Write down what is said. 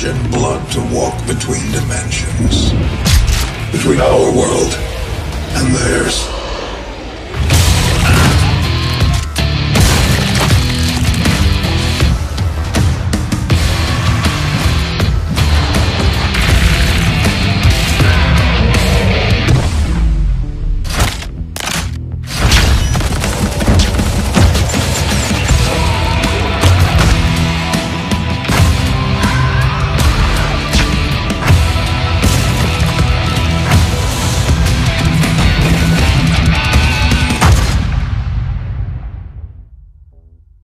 flesh and blood to walk between dimensions. Between our world and theirs.